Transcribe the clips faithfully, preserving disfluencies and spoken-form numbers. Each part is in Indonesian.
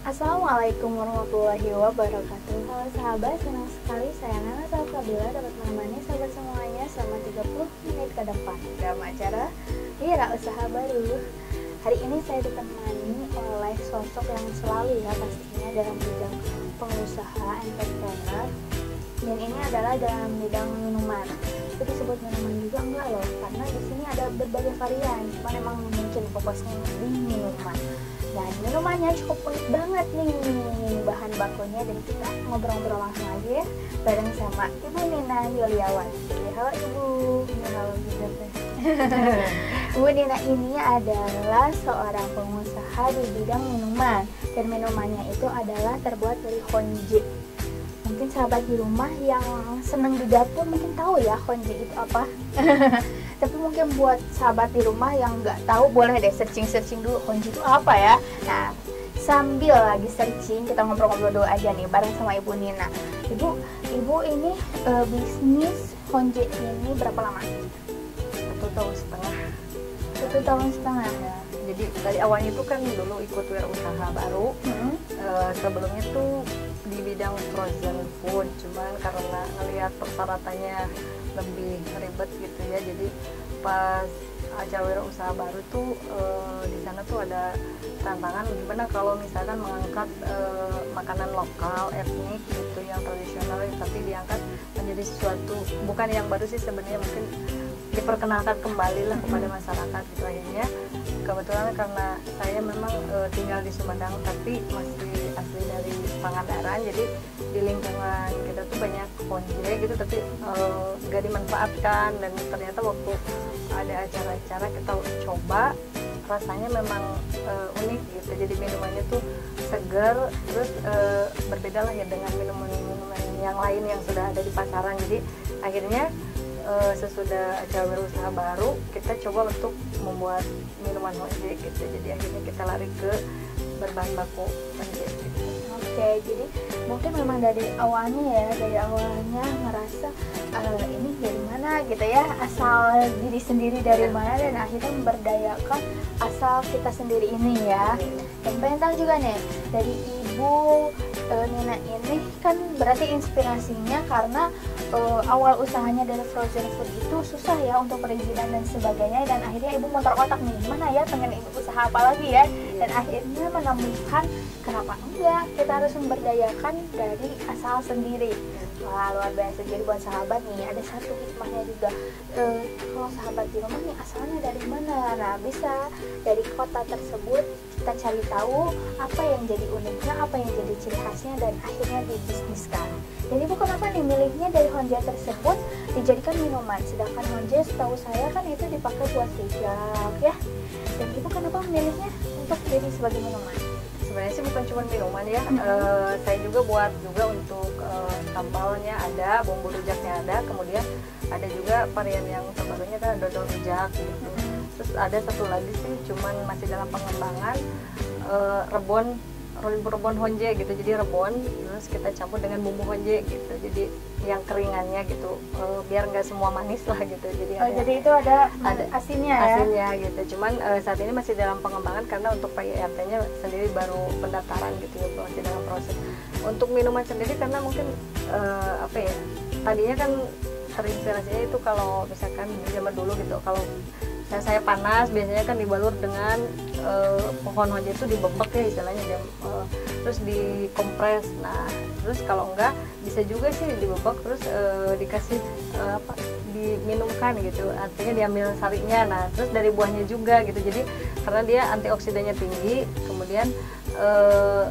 Assalamualaikum warahmatullahi wabarakatuh. Halo sahabat, senang sekali saya Nana Salsabila dapat menemani sahabat semuanya selama tiga puluh menit ke depan dalam acara Wira Usaha Baru. Hari ini saya ditemani oleh sosok yang selalu ya pastinya dalam bidang pengusaha entrepreneur, dan ini adalah dalam bidang minuman. Itu disebut minuman juga enggak loh, karena di sini ada berbagai varian, cuma memang mungkin fokusnya di minuman. Dan minumannya cukup unik banget nih bahan bakunya, dan kita ngobrol-ngobrol langsung aja ya bareng sama Ibu Nina Yuliawati. Halo Ibu. Ya, halo juga teh. Ibu Nina ini adalah seorang pengusaha di bidang minuman, dan minumannya itu adalah terbuat dari honje. Mungkin sahabat di rumah yang seneng di dapur mungkin tahu ya honje itu apa. Tapi mungkin buat sahabat di rumah yang nggak tahu, boleh deh searching-searching dulu honje itu apa ya. Nah, sambil lagi searching kita ngobrol-ngobrol dulu aja nih bareng sama Ibu Nina. Ibu, Ibu ini e, bisnis honje ini berapa lama? Satu tahun setengah. Satu tahun setengah. Ya, jadi dari awalnya itu kan dulu ikut wirausaha baru. Hmm. E, sebelumnya tuh di bidang frozen food, cuman karena ngelihat persyaratannya lebih ribet gitu ya, jadi pas acara wirausaha baru tuh e, di sana tuh ada tantangan gimana kalau misalkan mengangkat e, makanan lokal etnik gitu yang tradisional, tapi diangkat menjadi sesuatu bukan yang baru sih sebenarnya, mungkin diperkenalkan kembali lah kepada masyarakat gitu. Akhirnya kebetulan karena saya memang e, tinggal di Sumedang tapi masih asli dari Pangandaran, jadi di lingkungan kita tuh banyak honje gitu, tapi e, gak dimanfaatkan, dan ternyata waktu ada acara-acara kita coba, rasanya memang e, unik gitu. Jadi minumannya tuh segar, terus e, berbeda lah ya dengan minuman-minuman yang lain yang sudah ada di pasaran. Jadi akhirnya Uh, sesudah acara berusaha baru kita coba untuk membuat minuman honje gitu. Jadi akhirnya kita lari ke berbahan baku honje gitu. Oke, jadi mungkin memang dari awalnya ya, dari awalnya ngerasa uh, ini dari mana gitu ya, asal diri sendiri dari mana, dan akhirnya memberdayakan asal kita sendiri ini ya. Dan pengen tahu juga nih dari Ibu uh, Nina ini kan berarti inspirasinya karena uh, awal usahanya dari frozen food itu susah ya untuk perizinan dan sebagainya, dan akhirnya Ibu muter otak nih gimana ya, pengen Ibu usaha apa lagi ya, dan akhirnya menemukan kenapa enggak kita harus memberdayakan dari asal sendiri. Wah, luar biasa. Jadi buat sahabat nih ada satu hikmahnya juga, e, kalau sahabat di rumah nih asalnya dari mana, nah bisa dari kota tersebut kita cari tahu apa yang jadi uniknya, apa yang jadi ciri khasnya, dan akhirnya dibisniskan. Dan Ibu kenapa nih milihnya dari honje tersebut dijadikan minuman, sedangkan honje setahu saya kan itu dipakai buat rujak ya. Dan Ibu kenapa memilihnya untuk jadi sebagai minuman? Sebenarnya sih bukan cuma minuman ya, mm-hmm. e, saya juga buat juga untuk e, sambalnya ada, bumbu rujaknya ada, kemudian ada juga varian yang terbarunya kan dodol rujak gitu. Mm-hmm. Terus ada satu lagi sih cuman masih dalam pengembangan, e, rebon rebon honje gitu, jadi rebon terus kita campur dengan bumbu honje gitu, jadi yang keringannya gitu, e, biar nggak semua manis lah gitu. Jadi oh, ada, jadi itu ada, ada asinnya ya? Asinnya gitu, cuman e, saat ini masih dalam pengembangan karena untuk P I R T-nya sendiri baru pendaftaran gitu ya, masih dalam proses. Untuk minuman sendiri karena mungkin e, apa ya, tadinya kan terinspirasinya itu kalau misalkan di zaman dulu gitu, kalau saya, saya panas biasanya kan dibalur dengan uh, pohon honje itu dibebek ya istilahnya, dia, uh, terus dikompres. Nah terus kalau enggak bisa juga sih dibebek terus uh, dikasih uh, apa diminumkan gitu, artinya diambil sarinya. Nah terus dari buahnya juga gitu, jadi karena dia antioksidannya tinggi, kemudian uh,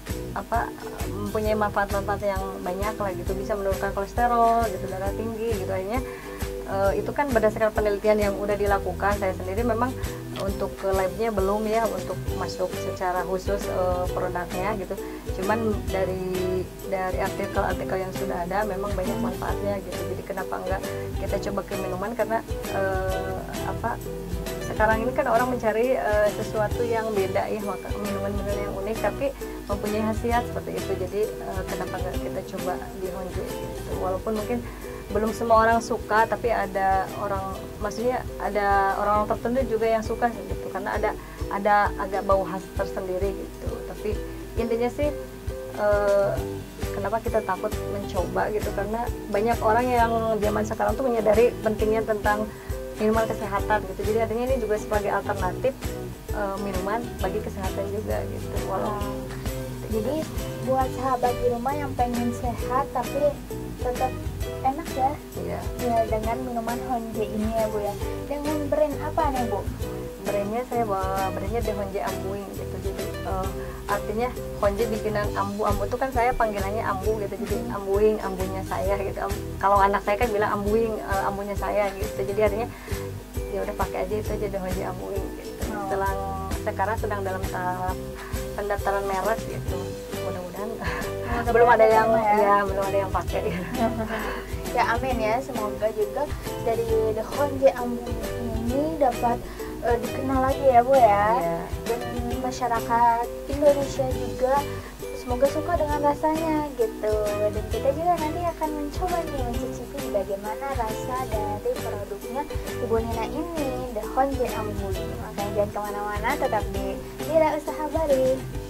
apa mempunyai manfaat-manfaat yang banyak lah gitu, bisa menurunkan kolesterol gitu, darah tinggi gitu. Akhirnya Uh, itu kan berdasarkan penelitian yang udah dilakukan. Saya sendiri memang untuk ke labnya belum ya, untuk masuk secara khusus uh, produknya gitu. Cuman dari dari artikel-artikel yang sudah ada memang banyak manfaatnya gitu. Jadi kenapa enggak kita coba ke minuman, karena uh, apa sekarang ini kan orang mencari uh, sesuatu yang beda ya, maka minuman-minuman yang unik tapi mempunyai khasiat seperti itu. Jadi uh, kenapa enggak kita coba di honje gitu. Walaupun mungkin belum semua orang suka, tapi ada orang, maksudnya ada orang-orang tertentu juga yang suka gitu, karena ada ada agak bau khas tersendiri gitu. Tapi intinya sih eh, kenapa kita takut mencoba gitu, karena banyak orang yang zaman sekarang tuh menyadari pentingnya tentang minuman kesehatan gitu. Jadi artinya ini juga sebagai alternatif uh, minuman bagi kesehatan juga gitu. Walau Nah, jadi buat sahabat di rumah yang pengen sehat tapi tetap enak ya, ya ya dengan minuman Honje ini ya Bu ya. Dengan brand apa nih Bu? brandnya saya bawa brandnya The Honje Ambuing gitu. Jadi uh, artinya Honje bikinan ambu, ambu itu kan saya panggilannya ambu gitu. Jadi ambuing, ambunya saya gitu. Am, kalau anak saya kan bilang ambuing, uh, ambunya saya gitu. Jadi artinya ya udah pakai aja itu aja The Honje Ambuing gitu. Oh. Selang sekarang sedang dalam tahap pendaftaran merek gitu. Mudah-mudahan belum ada yang ya. ya belum ada yang pakai gitu. Ya amin ya, semoga juga dari The Honje Ambuing ini dapat uh, dikenal lagi ya Bu ya. Iya. Dan masyarakat Indonesia juga semoga suka dengan rasanya gitu. Dan kita juga nanti akan mencoba nih mencicipi bagaimana rasa dari produknya Ibu Nina ini, The Honje Ambuing. Makanya jangan kemana-mana, tetap di Wira Usaha Bari.